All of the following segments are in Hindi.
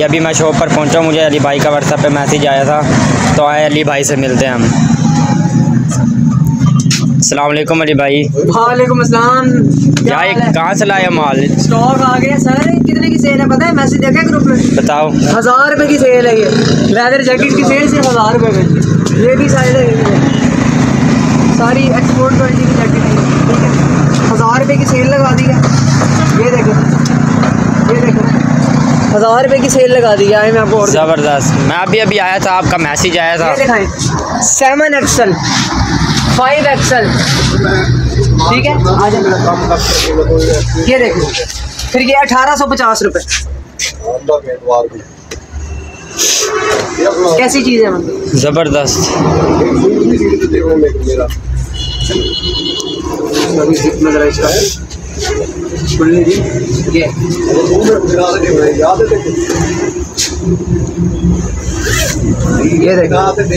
अभी मैं शॉप पर पहुंचा, मुझे अली भाई का व्हाट्सएप पे मैसेज आया था, तो आए अली भाई से मिलते हैं हम। अस्सलाम वालेकुम अली भाई। वालेकुम अस्सलाम। यार कहाँ से लाया माल? स्टॉक आ गया सर। कितने की सेल है पता है? मैसेज देखा ग्रुप में? बताओ। 1000 रुपये की सेल है ये। लेदर जैकेट की सेल सिर्फ 1000 रुपये में। ये भी साइड है, सारी एक्सपोर्ट क्वालिटी की जैकेट है, ठीक है। 1000 रुपये की सेल लगा दी है। ये देखो, ये देखो, 1000 रुपये की सेल लगा दी है। मैं आपको और ज़बरदस्त। मैं अभी आया था, आपका मैसेज आया था। ये दिखाएं, 7 XL 5 XL, ठीक है। आ जाए, ये देखो, फिर ये 1850 रुपये। कैसी चीज़ है मतलब? ज़बरदस्त। ये देखो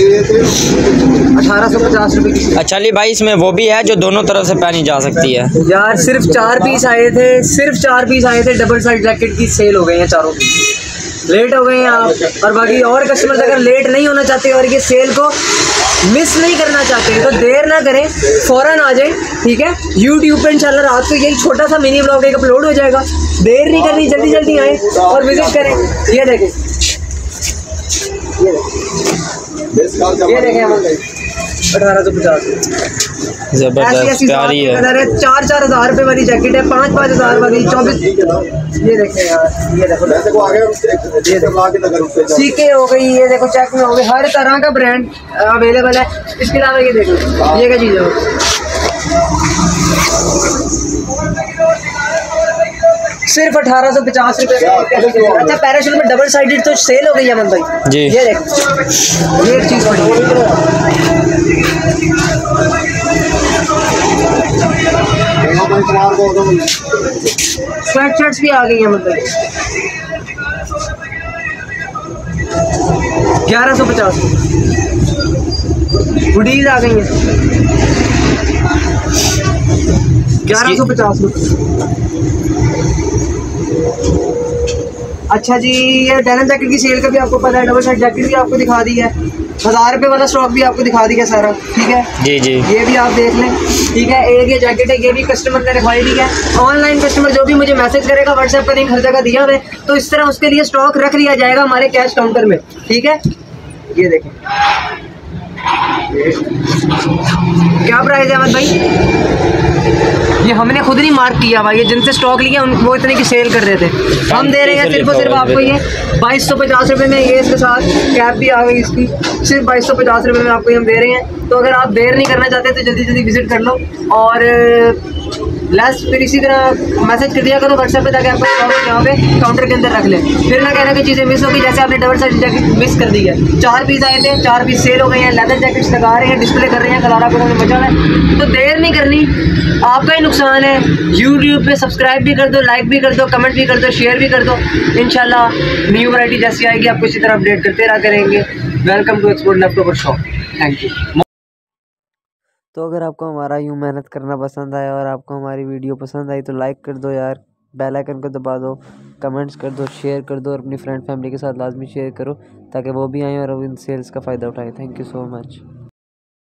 1850 रुपये की। अच्छा अली भाई, इसमें वो भी है जो दोनों तरफ से पहनी जा सकती है? यार सिर्फ 4 पीस आए थे, सिर्फ 4 पीस आए थे। डबल साइड जैकेट की सेल हो गई है, चारों पीस लेट हो गए हैं आप। और बाकी और कस्टमर्स अगर लेट नहीं होना चाहते और ये सेल को मिस नहीं करना चाहते तो देर ना करें, फ़ौरन आ जाएं, ठीक है। यूट्यूब पे इंशाल्लाह रात को यही छोटा सा मिनी ब्लॉग एक अपलोड हो जाएगा। देर नहीं करनी, जल्दी जल्दी आएँ और विजिट करें। ये देखें, ये देखें 1850। ज़बरदस्त प्यारी है। 4-4 हज़ार रुपये वाली जैकेट है, 5-5 हज़ार वाली, 24। ये देखें यार, ये देखो, सीके हो गई, ये देखो चेक में हो गई, हर तरह का ब्रांड अवेलेबल है। इसके अलावा ये देखो, ये क्या चीज़ है? सिर्फ 1850 रुपये। अच्छा पैराशूट में डबल साइडेड तो सेल हो गई है अमन भाई जी। ये देखो, ये एक चीज़ बड़ी स्वेट शर्ट्स भी आ गई हैं मतलब 1150। हुडीज आ गई हैं 1150 रुपये। अच्छा जी, ये डेनिम जैकेट की सेल का भी आपको पता है, डबल साइड जैकेट भी आपको दिखा दी है, 1000 रुपये वाला स्टॉक भी आपको दिखा दिया सारा, ठीक है जी जी। ये भी आप देख लें, ठीक है। एक ये जैकेट है, ये भी कस्टमर ने रिक्वायर्ड किया है। ऑनलाइन कस्टमर जो भी मुझे मैसेज करेगा, व्हाट्सएप पर लिंक हर जगह दिया हुआ है, तो इस तरह उसके लिए स्टॉक रख लिया जाएगा हमारे कैश काउंटर में, ठीक है। ये देखें क्या प्राइस है अहमद भाई? ये हमने खुद नहीं मार्क किया भाई, ये जिनसे स्टॉक लिया वो इतने की सेल कर रहे थे। हम दे रहे हैं सिर्फ और सिर्फ आपको ये 2250 रुपये में। ये इसके साथ कैप भी आ गई इसकी, सिर्फ 2250 रुपये में आपको ये हम दे रहे हैं। तो अगर आप देर नहीं करना चाहते तो जल्दी जल्दी विजिट कर लो और लास्ट फिर इसी तरह मैसेज कर दिया करो व्हाट्सएप पे, ताकि आपको यहाँ पे काउंटर के अंदर रख लें। फिर ना कहना कि चीज़ें मिस हो गई, जैसे आपने डबल साइड जैकेट मिस कर दी है। 4 पीस आए थे, 4 पीस सेल हो गए हैं। लेदर जैकेट्स लगा रहे हैं, डिस्प्ले कर रहे हैं, कलारा को मचा है, तो देर नहीं करनी, आपका ही नुकसान है। यूट्यूब पे सब्सक्राइब भी कर दो, लाइक भी कर दो, कमेंट भी कर दो, शेयर भी कर दो। इंशाल्लाह न्यू वैरायटी जैसी आएगी आपको इसी तरह अपडेट करते रहा करेंगे। Welcome to export laptop shop, thank you. तो अगर आपको हमारा यूँ मेहनत करना पसंद आया और आपको हमारी वीडियो पसंद आई तो लाइक कर दो यार, बेल आइकन को दबा दो, कमेंट्स कर दो, शेयर कर दो और अपनी फ्रेंड फैमिली के साथ लाजमी शेयर करो ताकि वो भी आएँ और इन सेल्स का फ़ायदा उठाएं। Thank you so much.